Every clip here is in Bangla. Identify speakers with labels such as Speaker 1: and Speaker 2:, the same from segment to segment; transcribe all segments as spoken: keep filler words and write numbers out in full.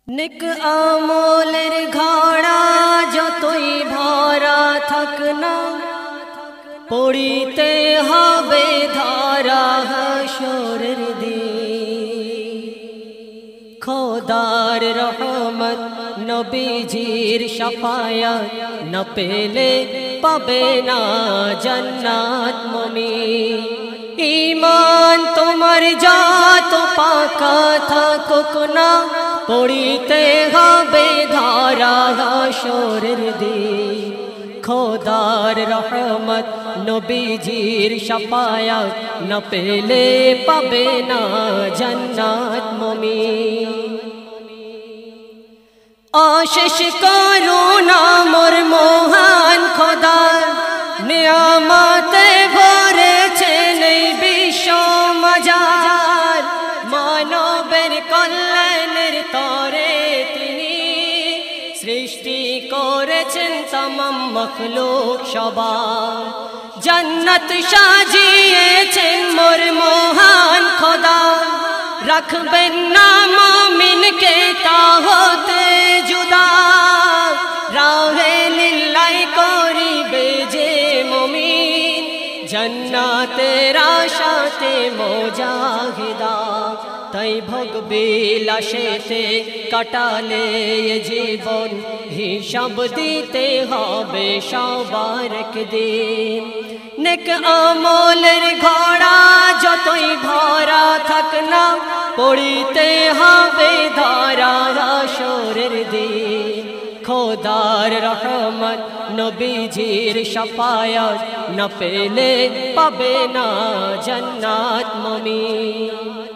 Speaker 1: नेक আমলের ঘড়া যতই ভরা থাক না, পড়িতে হবে ধরা হাসরের দিন। খোদার রহমত নবীজির শাফায়াত না পেলে পাবে না জান্নাত মুমিন। ঈমান তোমার যত পাকা থাকুক না, পড়িতে হবে ধরা হাসরের দিন। খোদার রহমত নবীজির শাফায়াত না পেলে পাবে না জান্নাত মুমিন। অশেষ করুণা মোর মহান খোদার নিয়ামতে ভরেছেন এই বিশ্ব মাজার। মানবের কল্যাণের তরে তিনি সৃষ্টি করেছেন তমাম মখলুক সবার। জান্নাত সাজিয়েছেন মোর মহান খোদা, রাখবেন না মুমিনকে তা হতে জুদা। রাহে লিল্লাহ করিবে যে মুমিন, জান্নাতের আশাতে মুজাহিদা। তাই ভোগ বিলাসেতে কাটালে জীবন, হিসাব দিতে হবে সবার একদিন। নেক আমলের ঘড়া যতই ভরা থাক না, পড়িতে হবে ধরা হাসরের দিন। খোদার রহমত নবীজির শাফায়াত না পেলে পাবে না জান্নাত মুমিন।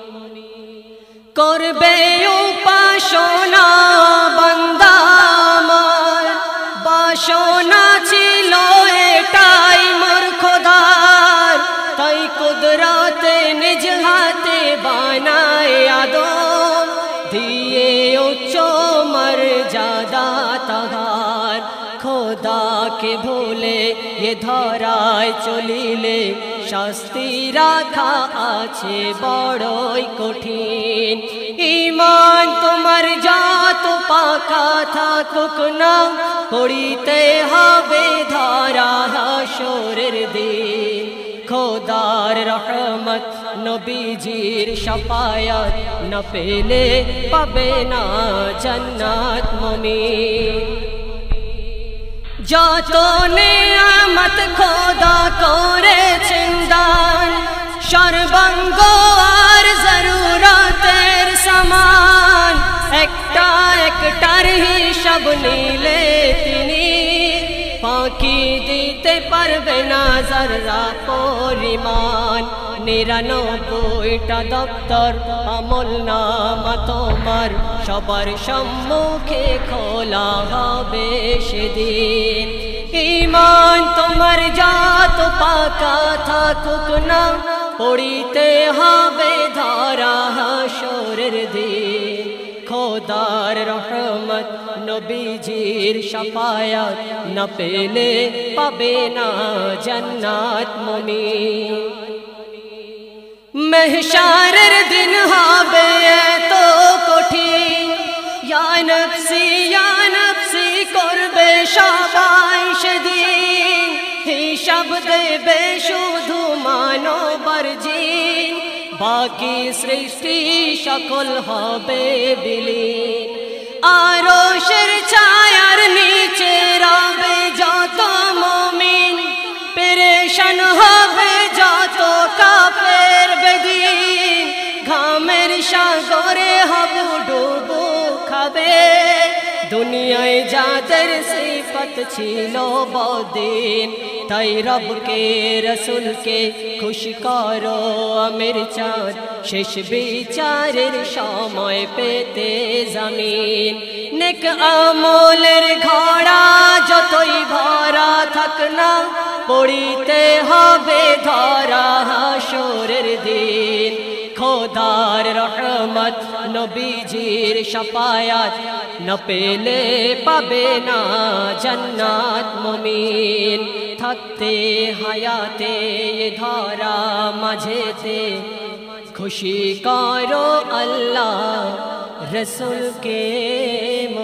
Speaker 1: করবে উপাসনা বান্দা আমার, বাসনা ছিল এটাই মোর খোদার। তাই কুদরতে নিজ হাতে বানায় আদম, দিয়ে উচ্চ মর্যাদা তাহার। খোদাকে ভুলে এ ধরায় চলিলে, শাস্তি রাখা আছে বড়ই কঠিন। ঈমান তোমার যত পাকা থাকুক না, পড়িতে হবে ধরা হাসরের দিন। খোদার রহমত নবীজির শাফায়াত না পেলে পাবে না জান্নাত মুমিন। যত নিয়ামত খোদা করেছেন দান, সর্বাঙ্গ আর জরুরতের সমান। একটা একটার হিসাব নিলে তিনি ফাঁকি দিতে পারবে না যারা পরিমাণ। নিরানব্বইটা দপ্তর আমল নামা তোমার, সবার সম্মুখে খোলা হবে সেদিন। ঈমান তোমার যত পাকা থাকুক না, পড়িতে হবে ধরা হাসরের দিন। খোদার রহমত নবীজির শাফায়াত না পেলে পাবে না জান্নাত মুমিন। महशारेर दिन হবে এত কঠিন, ইয়া নফসি ইয়া নফসি করবে সবাই সেদিন। হিসাব দেবে শুধু মানব জিন, বাকি সৃষ্টি সকল হবে বিলীন। আরশের ছায়ার নিচে রবে যত মুমিন, পেরেশান হবে যত কাফের বেদিন। ঘামের সাগরে হাবুডুবু খাবে, দুনিয়ায় যাদের সিফত ছিল বদিন। তাই রবকে রসুলকে খুশি করো আমির চাঁদ, শেষ বিচারের সময় পেতে জমিন। নেক আমলের ঘড়া যতই ভরা থাক না, পড়িতে হবে ধরা হাসরের দিন। খোদার রহমত নবীজির শাফায়াত না পেলে পাবে না জান্নাত মুমিন। থাকতে হায়াতে ধরা মাঝেতে খুশি করো আল্লাহ रसूल के